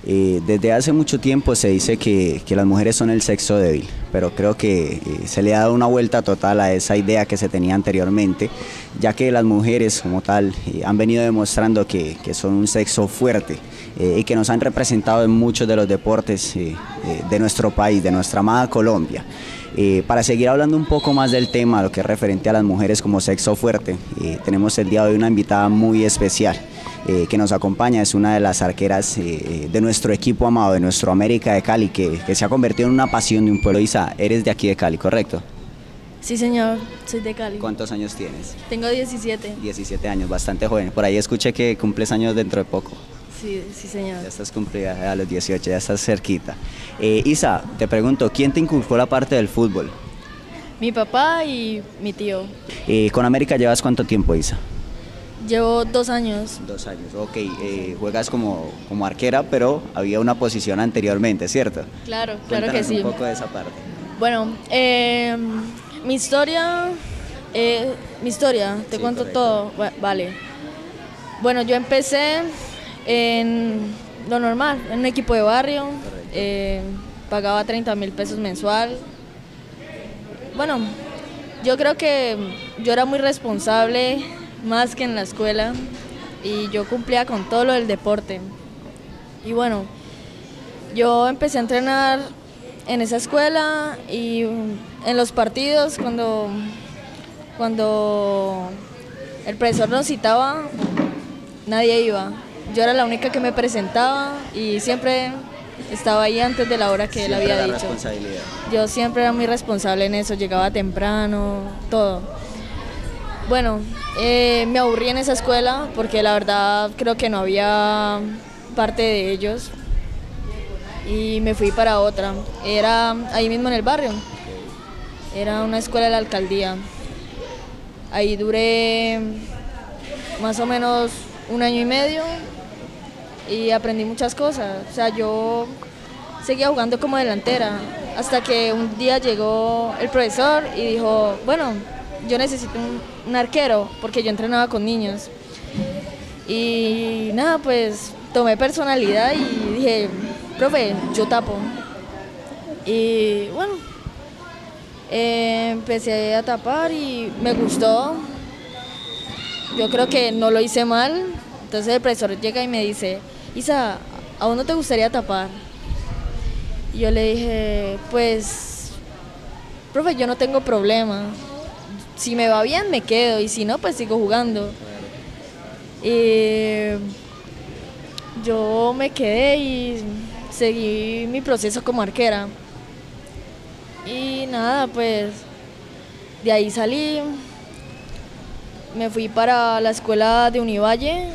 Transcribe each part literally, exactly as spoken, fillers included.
Eh, desde hace mucho tiempo se dice que, que las mujeres son el sexo débil, pero creo que eh, se le ha dado una vuelta total a esa idea que se tenía anteriormente, ya que las mujeres como tal eh, han venido demostrando que, que son un sexo fuerte eh, y que nos han representado en muchos de los deportes eh, eh, de nuestro país, de nuestra amada Colombia. Eh, para seguir hablando un poco más del tema, lo que es referente a las mujeres como sexo fuerte, eh, tenemos el día de hoy una invitada muy especial eh, que nos acompaña, es una de las arqueras eh, de nuestro equipo amado, de nuestro América de Cali, que, que se ha convertido en una pasión de un pueblo. Isa, eres de aquí de Cali, ¿correcto? Sí, señor, soy de Cali. ¿Cuántos años tienes? Tengo diecisiete. diecisiete años, bastante joven. Por ahí escuché que cumples años dentro de poco. Sí, sí, señor. Ya estás cumplida a los dieciocho, ya estás cerquita. Eh, Isa, te pregunto, ¿quién te inculcó la parte del fútbol? Mi papá y mi tío. Eh, ¿Con América llevas cuánto tiempo, Isa? Llevo dos años. Dos años, ok. Eh, juegas como, como arquera, pero había una posición anteriormente, ¿cierto? Claro, claro que Cuéntanos sí. un poco de esa parte. Bueno, eh, mi historia, eh, mi historia, te Sí, cuento correcto. todo. Va- Vale. Bueno, yo empecé en lo normal, en un equipo de barrio, eh, pagaba treinta mil pesos mensual. Bueno, yo creo que yo era muy responsable, más que en la escuela, y yo cumplía con todo lo del deporte. Y bueno, yo empecé a entrenar en esa escuela y en los partidos, cuando, cuando el profesor nos citaba, nadie iba. Yo era la única que me presentaba y siempre estaba ahí antes de la hora que él Siempre había la dicho. responsabilidad. Yo siempre era muy responsable en eso, llegaba temprano, todo. Bueno, eh, me aburrí en esa escuela porque la verdad creo que no había parte de ellos y me fui para otra. Era ahí mismo en el barrio, era una escuela de la alcaldía. Ahí duré más o menos un año y medio y aprendí muchas cosas. O sea, yo seguía jugando como delantera hasta que un día llegó el profesor y dijo, bueno, yo necesito un, un arquero porque yo entrenaba con niños. Y nada, pues tomé personalidad y dije, profe, yo tapo. Y bueno, eh, empecé a tapar y me gustó. Yo creo que no lo hice mal. Entonces el profesor llega y me dice, Isa, ¿a vos no te gustaría tapar? Y yo le dije, pues, profe, yo no tengo problema. Si me va bien, me quedo, y si no, pues sigo jugando. Y yo me quedé y seguí mi proceso como arquera. Y nada, pues, de ahí salí, me fui para la escuela de Univalle.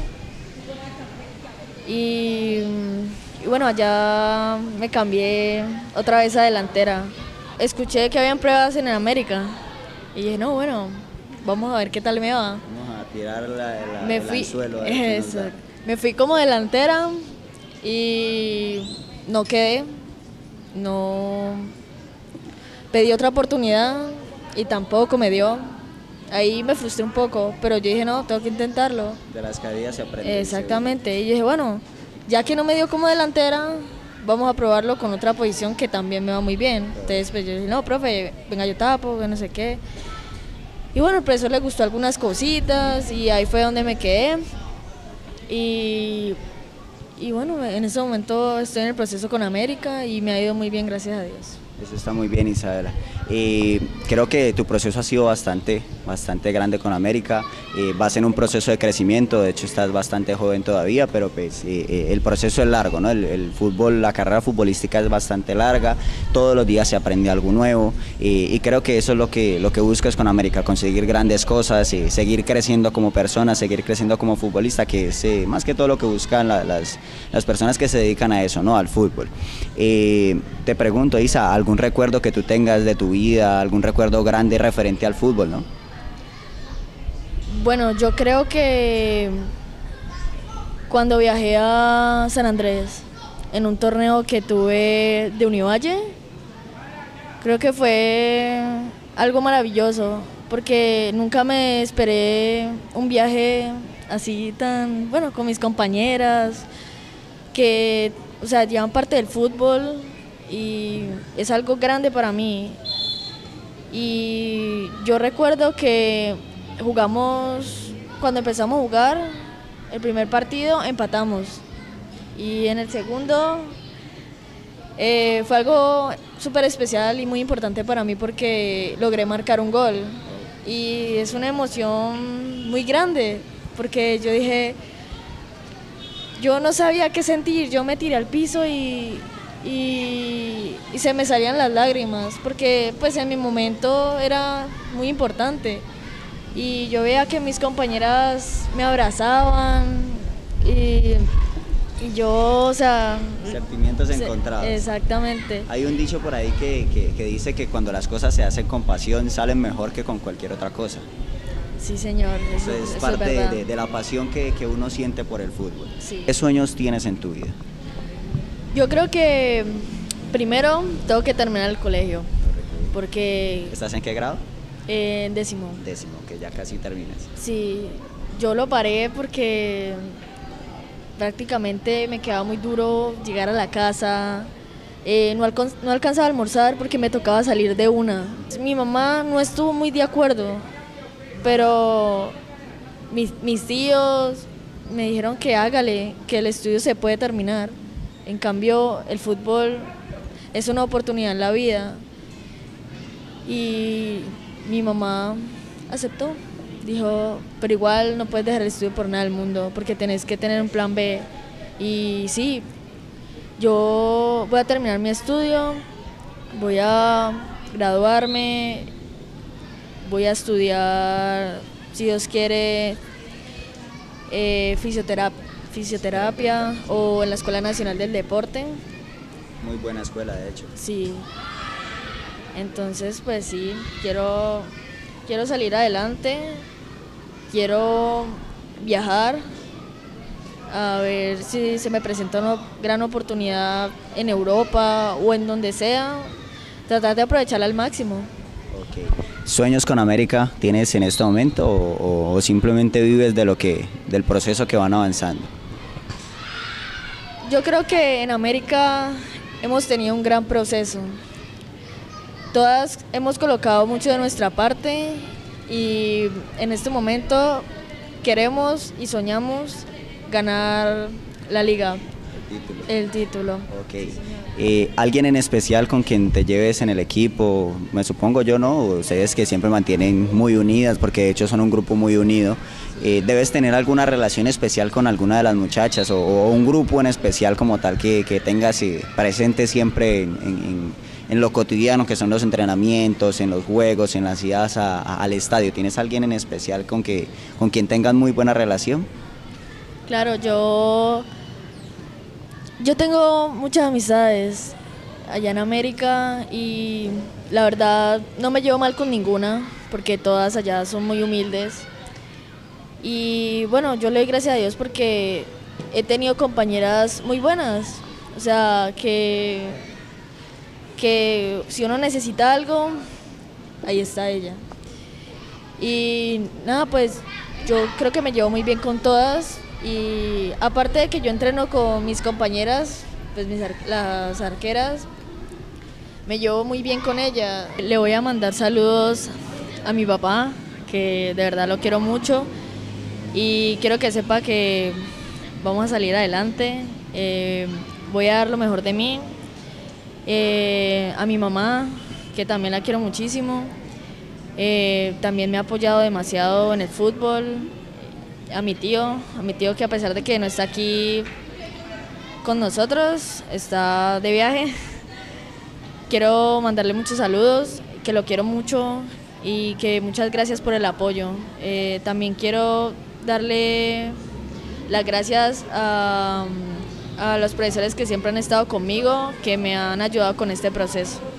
Y, y bueno, allá me cambié otra vez a delantera. Escuché que habían pruebas en América y dije, no, bueno, vamos a ver qué tal me va. Vamos a tirar la, la, Me el fui, anzuelo, a ver qué nos eso, da. me fui como delantera y no quedé, no pedí otra oportunidad y tampoco me dio. Ahí me frustré un poco, pero yo dije, no, tengo que intentarlo. De las caídas se aprende. Exactamente, y yo dije, bueno, ya que no me dio como delantera, vamos a probarlo con otra posición que también me va muy bien. Entonces pues yo dije, no, profe, venga, yo tapo, que no sé qué. Y bueno, al profesor le gustó algunas cositas y ahí fue donde me quedé. Y, y bueno, en ese momento estoy en el proceso con América y me ha ido muy bien, gracias a Dios. Eso está muy bien, Isabela. Eh, creo que tu proceso ha sido bastante, bastante grande con América. Eh, vas en un proceso de crecimiento, de hecho estás bastante joven todavía, pero pues eh, eh, el proceso es largo, ¿no? El, el fútbol, la carrera futbolística es bastante larga, todos los días se aprende algo nuevo eh, y creo que eso es lo que, lo que buscas con América, conseguir grandes cosas, eh, seguir creciendo como persona, seguir creciendo como futbolista, que es eh, más que todo lo que buscan la, las, las personas que se dedican a eso, ¿no? Al fútbol. Eh, te pregunto, Isa, ¿algún recuerdo que tú tengas de tu vida, algún recuerdo grande referente al fútbol, no? Bueno, yo creo que cuando viajé a San Andrés en un torneo que tuve de Univalle, creo que fue algo maravilloso, porque nunca me esperé un viaje así tan, bueno, con mis compañeras, que o sea, llevan parte del fútbol y es algo grande para mí. Y yo recuerdo que jugamos, cuando empezamos a jugar, el primer partido empatamos y en el segundo eh, fue algo súper especial y muy importante para mí porque logré marcar un gol y es una emoción muy grande porque yo dije, yo no sabía qué sentir, yo me tiré al piso y, y, y se me salían las lágrimas porque pues en mi momento era muy importante. Y yo veía que mis compañeras me abrazaban y, y yo, o sea... Sentimientos se, encontrados. Exactamente. Hay un dicho por ahí que, que, que dice que cuando las cosas se hacen con pasión salen mejor que con cualquier otra cosa. Sí, señor. Eso, eso es eso parte es de, de, de la pasión que, que uno siente por el fútbol. Sí. ¿Qué sueños tienes en tu vida? Yo creo que primero tengo que terminar el colegio porque... ¿Estás en qué grado? Eh, en décimo. Décimo, que ya casi terminas. Sí, yo lo paré porque prácticamente me quedaba muy duro llegar a la casa, eh, no, alcan no alcanzaba a almorzar porque me tocaba salir de una. Mi mamá no estuvo muy de acuerdo, pero mis, mis tíos me dijeron que hágale, que el estudio se puede terminar. En cambio, el fútbol es una oportunidad en la vida y mi mamá aceptó, dijo, pero igual no puedes dejar el estudio por nada del mundo, porque tenés que tener un plan B. Y sí, yo voy a terminar mi estudio, voy a graduarme, voy a estudiar, si Dios quiere, eh, fisioterapia, fisioterapia o en la Escuela Nacional del Deporte. Muy buena escuela, de hecho. Sí. Entonces, pues sí, quiero, quiero salir adelante, quiero viajar, a ver si se me presenta una gran oportunidad en Europa o en donde sea, tratar de aprovecharla al máximo. Okay. ¿Sueños con América tienes en este momento o, o simplemente vives de lo que, del proceso que van avanzando? Yo creo que en América hemos tenido un gran proceso. Todas hemos colocado mucho de nuestra parte y en este momento queremos y soñamos ganar la liga, el título. El título. Okay. Eh, ¿Alguien en especial con quien te lleves en el equipo? Me supongo yo, ¿no? Ustedes que siempre mantienen muy unidas, porque de hecho son un grupo muy unido. Eh, ¿Debes tener alguna relación especial con alguna de las muchachas o, o un grupo en especial como tal que, que tengas eh, presente siempre en, en en lo cotidiano, que son los entrenamientos, en los juegos, en las idas a, a, al estadio? ¿Tienes alguien en especial con, que, con quien tengas muy buena relación? Claro, yo, yo tengo muchas amistades allá en América y la verdad no me llevo mal con ninguna porque todas allá son muy humildes. Y bueno, yo le doy gracias a Dios porque he tenido compañeras muy buenas, o sea, que... que si uno necesita algo, ahí está ella. Y nada, pues yo creo que me llevo muy bien con todas y aparte de que yo entreno con mis compañeras, pues mis ar las arqueras, me llevo muy bien con ella. Le voy a mandar saludos a mi papá, que de verdad lo quiero mucho y quiero que sepa que vamos a salir adelante, eh, voy a dar lo mejor de mí. Eh, a mi mamá, que también la quiero muchísimo, eh, también me ha apoyado demasiado en el fútbol, a mi tío, a mi tío que a pesar de que no está aquí con nosotros, está de viaje, quiero mandarle muchos saludos, que lo quiero mucho y que muchas gracias por el apoyo. Eh, también quiero darle las gracias a... a los profesores que siempre han estado conmigo, que me han ayudado con este proceso.